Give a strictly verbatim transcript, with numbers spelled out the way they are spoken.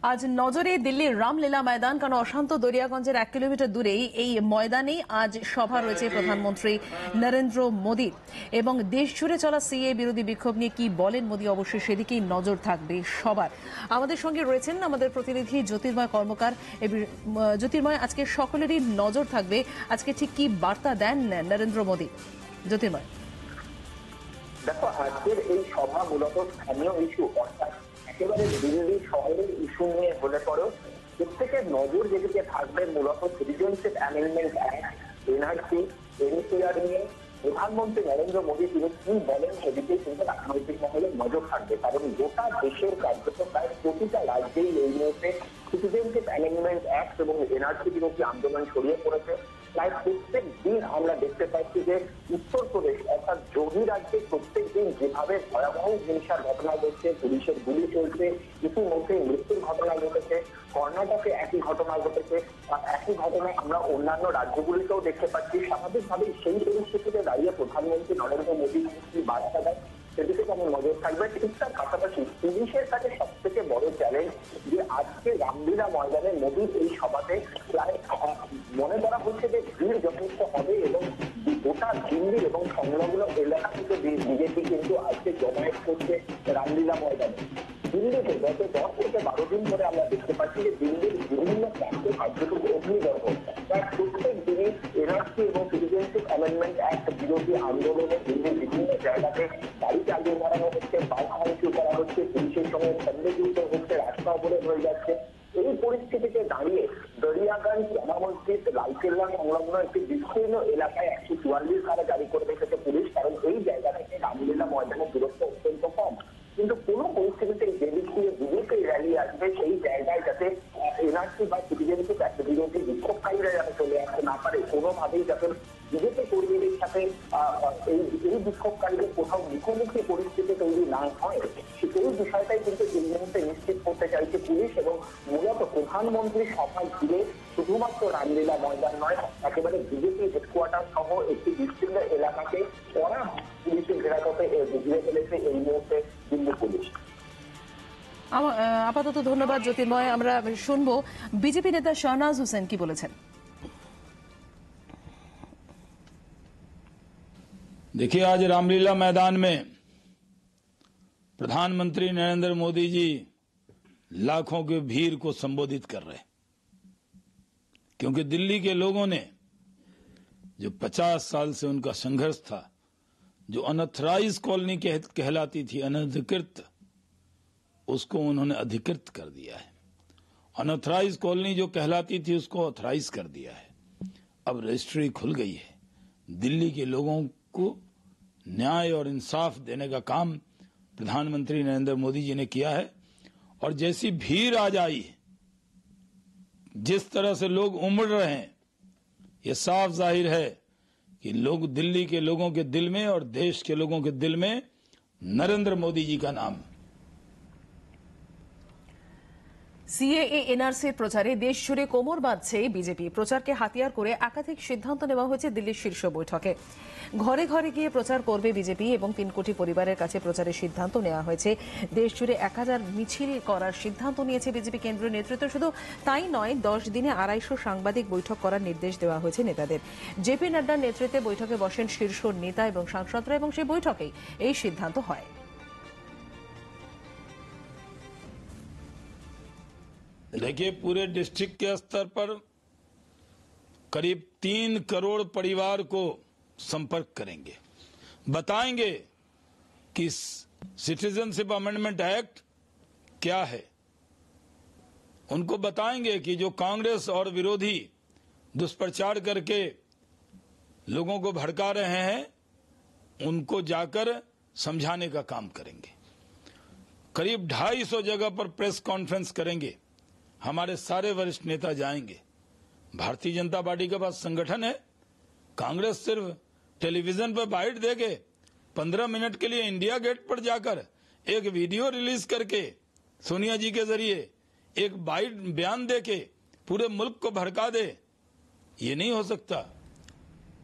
আজ নজরে দিল্লির রামলীলা ময়দান, কারণ অশান্ত দরিয়াগঞ্জের এক কিলোমিটার দূরেই এই ময়দানেই আজ সভা রয়েছে প্রধানমন্ত্রী নরেন্দ্র মোদী। এবং দেশ জুড়ে চলা সিএ বিরোধী বিক্ষোভ নিয়ে কি বলেন মোদী, অবশ্যই সেদিকেই নজর থাকবে সবার। আমাদের সঙ্গে রয়েছেন আমাদের প্রতিনিধি জ্যোতির্ময় কর্মকার। জ্যোতির্ময়, আজকে সকলেরই নজর থাকবে আজকে ঠিক কি বার্তা দেন নরেন্দ্র মোদী। জ্যোতির্ময়, দেখো, আজকের এই সভা মূলত স্থানীয় ইস্যু, অর্থাৎ একেবারে দিল্লি শহরের ইস্যু নিয়ে হলে পরেও প্রত্যেকের নজর যেদিকে থাকবে মূলত citizenship amendment act, NRC, NPR নিয়ে প্রধানমন্ত্রী নরেন্দ্র মোদী তিনি কি বলেন সেদিকে কিন্তু রাজনৈতিক মহলে নজর থাকবে। কারণ গোটা দেশের কার্যত প্রায় প্রতিটা রাজ্যেই এই মুহূর্তে সিটিজেনশিপ অ্যামেন্ডমেন্ট অ্যাক্ট এবং এনআরসি বিরোধী আন্দোলন ছড়িয়ে পড়েছে। প্রায় প্রত্যেক দিন আমরা দেখতে পাচ্ছি যে উত্তরপ্রদেশ অর্থাৎ যোগী রাজ্যে প্রত্যেক দিন যেভাবে ভয়াবহ হিংসার ঘটনা ঘটছে, পুলিশের গুলি চলছে, ইতিমধ্যে মৃত্যুর ঘটনা ঘটেছে, কর্ণাটকে একই ঘটনা ঘটেছে, একই ঘটনা আমরা অন্যান্য রাজ্যগুলিতেও দেখতে পাচ্ছি। স্বাভাবিকভাবেই সেই পরিস্থিতিতে দাঁড়িয়ে প্রধানমন্ত্রী নরেন্দ্র মোদী কি বার্তা দেয় সেদিকে কেমন নজর থাকবে। ঠিক তার পাশাপাশি পুলিশের কাছে সব থেকে বড় চ্যালেঞ্জ যে আজকে রামলীলা ময়দানে মোদীর এই সভাতে প্রায় মনে করা হচ্ছে যে ভিড় যথেষ্ট হবে এবং গোটা দিল্লি এবং সংলগ্ন এলাকা থেকে বিজেপি কিন্তু আজকে জমায়েত করছে রামলীলা ময়দানে। দিল্লিতে গত দশ থেকে বারো দিন ধরে আমরা দেখতে পাচ্ছি যে দিল্লির বিভিন্ন প্রান্তে কার্যকর অগ্নিগর্ভ প্রায় প্রত্যেক দিনই এনআরসি এবং সিটিজেনশিপ অ্যামেন্ডমেন্ট অ্যাক্ট বিরোধী আন্দোলনে দিল্লির বিভিন্ন জায়গাতে গাড়ি চালিয়ে মারানো হচ্ছে, বাইক ভাঙচুর করা হচ্ছে, পুলিশের সঙ্গে সন্দেহযুক্ত হচ্ছে, রাস্তা অবরোধ হয়ে যাচ্ছে। এই পরিস্থিতিতে দাঁড়িয়ে দরিয়াগঞ্জ, জামা মসজিদ, লালকেল্লা সংলগ্ন একটি বিস্তীর্ণ এলাকায় একশো চুয়াল্লিশ ধারা জারি করে রেখেছে পুলিশ, কারণ এই জায়গা থেকে রামলীলা ময়দানের দূরত্ব অত্যন্ত কম। কিন্তু কোন পরিস্থিতিতে যে দিক দিয়ে বিজেপি র্যালি আসবে সেই জায়গায় যাতে এনআরসি বা সিটিজেনশিপ অ্যাক্ট বিরোধী বিক্ষোভকারীরা যাতে চলে আসতে না পারে, কোনোভাবেই যাতে বিজেপি কর্মীদের সাথে এই এই বিক্ষোভকারীদের কোথাও মুখোমুখি পরিস্থিতি তৈরি না হয়, সেই বিষয়টাই কিন্তু এই মুহূর্তে নিশ্চিত করতে চাইছে পুলিশ। এবং মূলত প্রধানমন্ত্রী সভা ঘিরে শুধুমাত্র রামলীলা ময়দান নয়, একেবারে বিজেপি হেডকোয়ার্টার সহ একটি বিস্তীর্ণ এলাকাকে কড়া পুলিশের ঘেরাটোপে ঘিরে ফেলেছে এই মুহূর্তে দিল্লি পুলিশ। আপাতত ধন্যবাদ জ্যোতির্ময়। আমরা শুনবো বিজেপি নেতা শাহনাজ হোসেন কি বলেছেন। देखिए, आज रामलीला मैदान में प्रधानमंत्री नरेंद्र मोदी जी लाखों के भीड़ को संबोधित कर रहे हैं, क्योंकि दिल्ली के लोगों ने जो पचास साल से उनका संघर्ष था, जो अनऑथराइज कॉलोनी कहलाती थी, अनधिकृत, उसको उन्होंने अधिकृत कर दिया है। अनऑथराइज कॉलोनी जो कहलाती थी उसको ऑथराइज कर दिया है। अब रजिस्ट्री खुल गई है। दिल्ली के लोगों को न्याय और इंसाफ देने का काम प्रधानमंत्री नरेंद्र मोदी जी ने किया है। और जैसी भीड़ आज आई, जिस तरह से लोग उमड़ रहे हैं, ये साफ जाहिर है कि लोग, दिल्ली के लोगों के दिल में और देश के लोगों के दिल में नरेंद्र मोदी जी का नाम। সিএএ এনআরসির প্রচারে দেশ জুড়ে কোমর বাঁধছে বিজেপি। প্রচারকে হাতিয়ার করে একাধিক সিদ্ধান্ত নেওয়া হয়েছে দিল্লির শীর্ষ বৈঠকে। ঘরে ঘরে গিয়ে প্রচার করবে বিজেপি এবং তিন কোটি পরিবারের কাছে প্রচারের সিদ্ধান্ত নেওয়া হয়েছে। দেশ জুড়ে এক হাজার মিছিল করার সিদ্ধান্ত নিয়েছে বিজেপি কেন্দ্রীয় নেতৃত্ব। শুধু তাই নয়, দশ দিনে আড়াইশো সাংবাদিক বৈঠক করার নির্দেশ দেওয়া হয়েছে নেতাদের। জেপি নাড্ডার নেতৃত্বে বৈঠকে বসেন শীর্ষ নেতা এবং সাংসদরা এবং সেই বৈঠকেই এই সিদ্ধান্ত হয়। देखिए, पूरे डिस्ट्रिक्ट के स्तर पर करीब तीन करोड़ परिवार को संपर्क करेंगे, बताएंगे कि सिटीजनशिप अमेंडमेंट एक्ट क्या है। उनको बताएंगे कि जो कांग्रेस और विरोधी दुष्प्रचार करके लोगों को भड़का रहे हैं, उनको जाकर समझाने का काम करेंगे। करीब ढाई सौ जगह पर प्रेस कॉन्फ्रेंस करेंगे। हमारे सारे वरिष्ठ नेता जाएंगे। भारतीय जनता पार्टी के पास संगठन है। कांग्रेस सिर्फ टेलीविजन पर बाइट देके पंद्रह मिनट के लिए इंडिया गेट पर जाकर एक वीडियो रिलीज करके सोनिया जी के जरिए एक बाइट बयान देके पूरे मुल्क को भड़का दे, ये नहीं हो सकता।